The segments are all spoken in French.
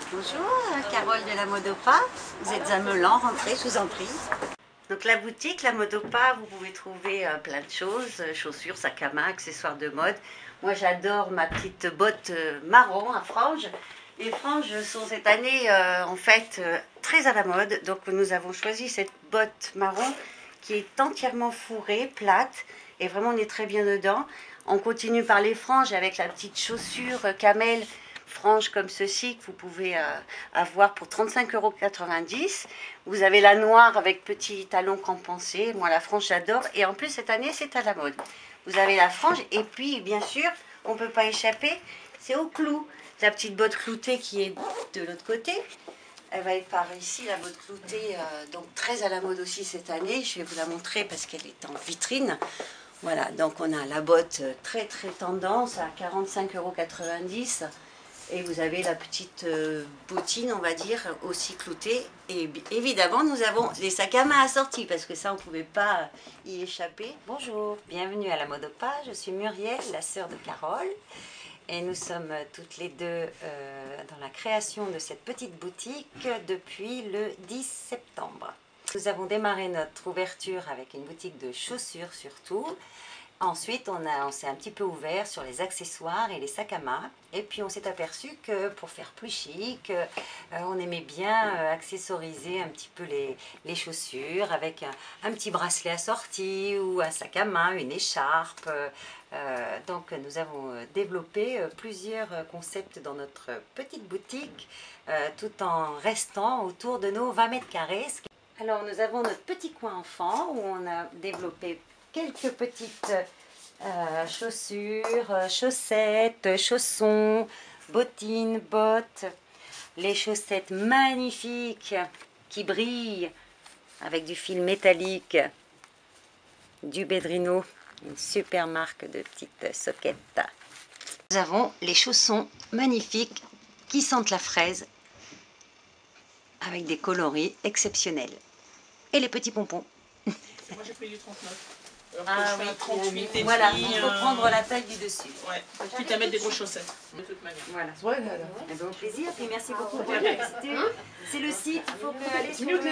Bonjour, Carole de la Mode au Pas. Vous êtes à Melan, rentrez, je vous en prie. Donc la boutique, la Mode au Pas, vous pouvez trouver plein de choses, chaussures, sacs à main, accessoires de mode. Moi j'adore ma petite botte marron à franges. Les franges sont cette année en fait très à la mode. Donc nous avons choisi cette botte marron qui est entièrement fourrée, plate. Et vraiment on est très bien dedans. On continue par les franges avec la petite chaussure camel franges comme ceci que vous pouvez avoir pour 35,90 €. Vous avez la noire avec petit talon compensé. Moi la frange j'adore et en plus cette année c'est à la mode. Vous avez la frange et puis bien sûr on ne peut pas échapper, c'est au clou. La petite botte cloutée qui est de l'autre côté. Elle va être par ici, la botte cloutée, donc très à la mode aussi cette année. Je vais vous la montrer parce qu'elle est en vitrine. Voilà, donc on a la botte très tendance à 45,90 €. Et vous avez la petite bottine, on va dire, aussi cloutée. Et évidemment, nous avons les sacs à main assortis, parce que ça, on ne pouvait pas y échapper. Bonjour, bienvenue à la Mode au Pas. Je suis Muriel, la sœur de Carole. Et nous sommes toutes les deux dans la création de cette petite boutique depuis le 10 septembre. Nous avons démarré notre ouverture avec une boutique de chaussures surtout. Ensuite, on s'est un petit peu ouvert sur les accessoires et les sacs à main. Et puis, on s'est aperçu que pour faire plus chic, on aimait bien accessoriser un petit peu les chaussures avec un petit bracelet assorti ou un sac à main, une écharpe. Donc, nous avons développé plusieurs concepts dans notre petite boutique tout en restant autour de nos 20 mètres carrés. Alors, nous avons notre petit coin enfant où on a développé quelques petites chaussures, chaussettes, chaussons, bottines, bottes. Les chaussettes magnifiques qui brillent avec du fil métallique du Bedrino, une super marque de petites soquettes. Nous avons les chaussons magnifiques qui sentent la fraise avec des coloris exceptionnels. Et les petits pompons. Moi j'ai pris du 39. Alors je fais un 38 et voilà, demi, il faut prendre la taille du dessus. Ouais, quitte à mettre des grosses chaussettes, de toute manière. Voilà. Ouais, là. Eh ben, au plaisir, et merci beaucoup pour la publicité. C'est le site, il faut aller sur le...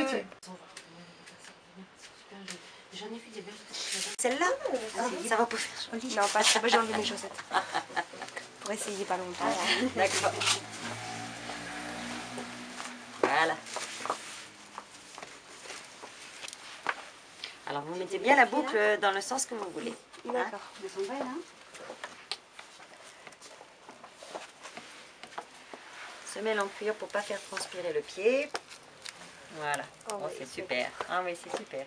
J'en ai vu des belles. Celle-là, ça va pas faire joli. Non, pas ça, j'ai enlevé mes chaussettes. Pour essayer pas longtemps. D'accord. Voilà. Alors vous mettez bien la boucle dans le sens que vous voulez. D'accord. Elles sont belles, hein? Semelle en cuir pour pas faire transpirer le pied. Voilà. Oh, Oh, c'est super. Ah oui, c'est super.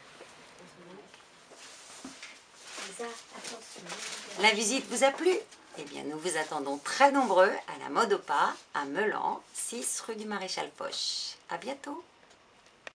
La visite vous a plu? Eh bien, nous vous attendons très nombreux à la Mode au Pas, à Melan, 6 rue du Maréchal Foch. À bientôt!